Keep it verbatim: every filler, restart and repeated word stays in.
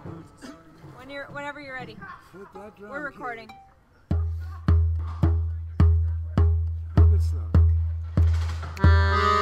When you're, whenever you're ready. Hit that drum We're recording. key. A little bit slow.